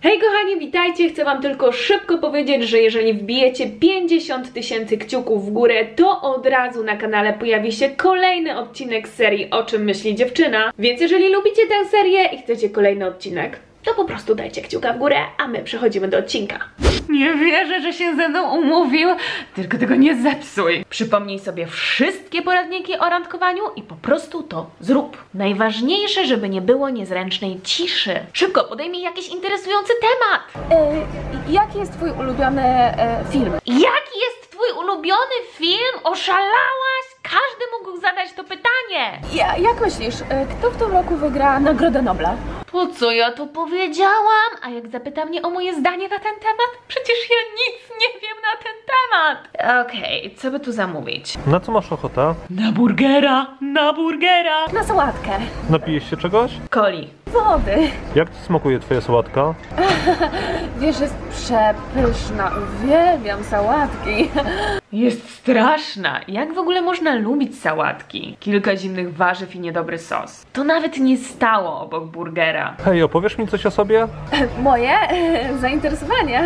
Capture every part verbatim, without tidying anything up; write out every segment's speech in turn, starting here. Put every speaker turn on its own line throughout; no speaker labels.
Hej kochani, witajcie! Chcę wam tylko szybko powiedzieć, że jeżeli wbijecie pięćdziesiąt tysięcy kciuków w górę, to od razu na kanale pojawi się kolejny odcinek z serii O czym myśli dziewczyna. Więc jeżeli lubicie tę serię i chcecie kolejny odcinek, to po prostu dajcie kciuka w górę, a my przechodzimy do odcinka. Nie wierzę, że się ze mną umówił, tylko tego nie zepsuj. Przypomnij sobie wszystkie poradniki o randkowaniu i po prostu to zrób. Najważniejsze, żeby nie było niezręcznej ciszy. Szybko, podejmij jakiś interesujący temat.
E, jaki jest twój ulubiony e, film?
Jaki jest twój ulubiony film? Oszalałaś? Każdy mógł zadać to pytanie.
Ja, jak myślisz, e, kto w tym roku wygra Nagrodę Nobla?
Po co ja to powiedziałam? A jak zapyta mnie o moje zdanie na ten temat? Przecież ja nic nie wiem na ten temat. Okej, okay, co by tu zamówić?
Na co masz ochotę?
Na burgera, na burgera.
Na sałatkę.
Napijesz się czegoś?
Coli.
Wody.
Jak ci smakuje twoja sałatka?
Wiesz, jest przepyszna. Uwielbiam sałatki.
Jest straszna. Jak w ogóle można lubić sałatki? Kilka zimnych warzyw i niedobry sos. To nawet nie stało obok burgera.
Hej, opowiesz mi coś o sobie?
Moje zainteresowania.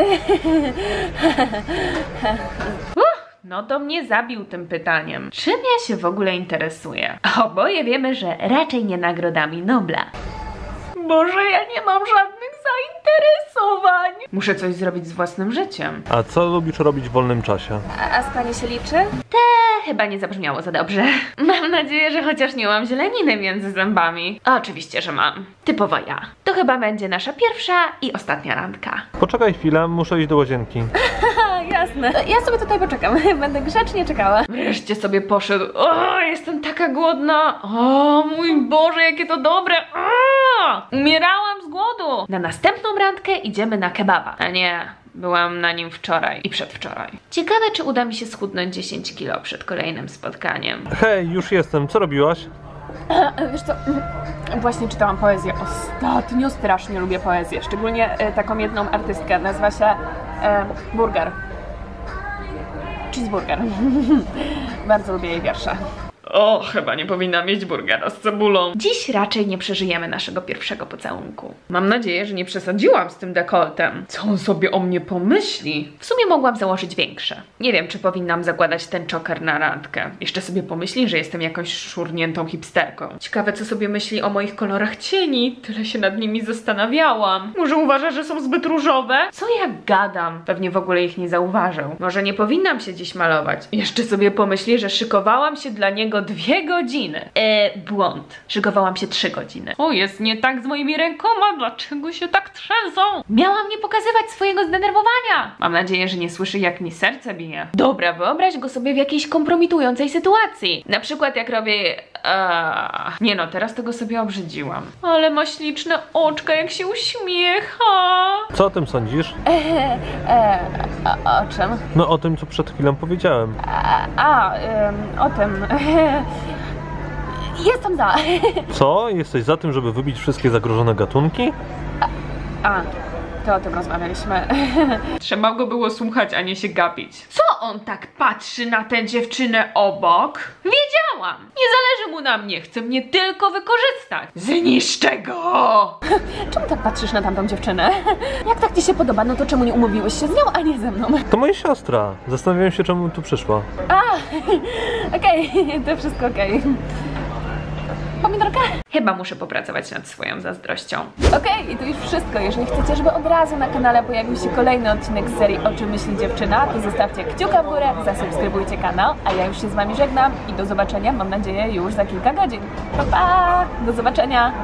Uff, no to mnie zabił tym pytaniem. Czym ja się w ogóle interesuję? Oboje wiemy, że raczej nie nagrodami Nobla. Boże, ja nie mam żadnych zainteresowań. Muszę coś zrobić z własnym życiem.
A co lubisz robić w wolnym czasie?
A, a spanie się liczy?
Te chyba nie zabrzmiało za dobrze. Mam nadzieję, że chociaż nie mam zieleniny między zębami. Oczywiście, że mam. Typowo ja. To chyba będzie nasza pierwsza i ostatnia randka.
Poczekaj chwilę, muszę iść do łazienki.
Haha, jasne. Ja sobie tutaj poczekam. Będę grzecznie czekała.
Wreszcie sobie poszedł. O, jestem taka głodna. O, mój Boże, jakie to dobre. O, umierałam z głodu. Na następną randkę idziemy na kebaba. A nie, byłam na nim wczoraj i przedwczoraj. Ciekawe, czy uda mi się schudnąć dziesięć kilo przed kolejnym spotkaniem.
Hej, już jestem, co robiłaś?
Wiesz co, właśnie czytałam poezję. Ostatnio strasznie lubię poezję. Szczególnie e, taką jedną artystkę. Nazywa się e, Burger. Cheeseburger. Bardzo lubię jej wiersze.
O, chyba nie powinna mieć burgera z cebulą. Dziś raczej nie przeżyjemy naszego pierwszego pocałunku. Mam nadzieję, że nie przesadziłam z tym dekoltem. Co on sobie o mnie pomyśli? W sumie mogłam założyć większe. Nie wiem, czy powinnam zakładać ten czoker na randkę. Jeszcze sobie pomyśli, że jestem jakąś szurniętą hipsterką. Ciekawe, co sobie myśli o moich kolorach cieni. Tyle się nad nimi zastanawiałam. Może uważa, że są zbyt różowe? Co ja gadam? Pewnie w ogóle ich nie zauważył. Może nie powinnam się dziś malować. Jeszcze sobie pomyśli, że szykowałam się dla niego dwie godziny. Eee, błąd. Szykowałam się trzy godziny. O, jest nie tak z moimi rękoma. Dlaczego się tak trzęsą? Miałam nie pokazywać swojego zdenerwowania. Mam nadzieję, że nie słyszy, jak mi serce bije. Dobra, wyobraź go sobie w jakiejś kompromitującej sytuacji. Na przykład jak robię... Eee, nie no, teraz tego sobie obrzydziłam. Ale ma śliczne oczka, jak się uśmiecha.
Co o tym sądzisz?
E, e, a, o czym?
No o tym, co przed chwilą powiedziałem.
A, a ym, o tym. Jestem za.
Co? Jesteś za tym, żeby wybić wszystkie zagrożone gatunki?
A, to o tym rozmawialiśmy.
Trzeba go było słuchać, a nie się gapić. Co on tak patrzy na tę dziewczynę obok? Wiedziałam! Nie zależy mu na mnie, chce mnie tylko wykorzystać. Zniszczę go!
Czemu tak patrzysz na tamtą dziewczynę? Jak tak ci się podoba, no to czemu nie umówiłeś się z nią, a nie ze mną?
To moja siostra. Zastanawiałem się, czemu tu przyszła.
A, okej, okay, to wszystko okej. Okay. Pomidorka?
Chyba muszę popracować nad swoją zazdrością.
Okej, okay, i to już wszystko. Jeżeli chcecie, żeby od razu na kanale pojawił się kolejny odcinek z serii O czym myśli dziewczyna, to zostawcie kciuka w górę, zasubskrybujcie kanał, a ja już się z wami żegnam i do zobaczenia, mam nadzieję, już za kilka godzin. Pa, pa! Do zobaczenia!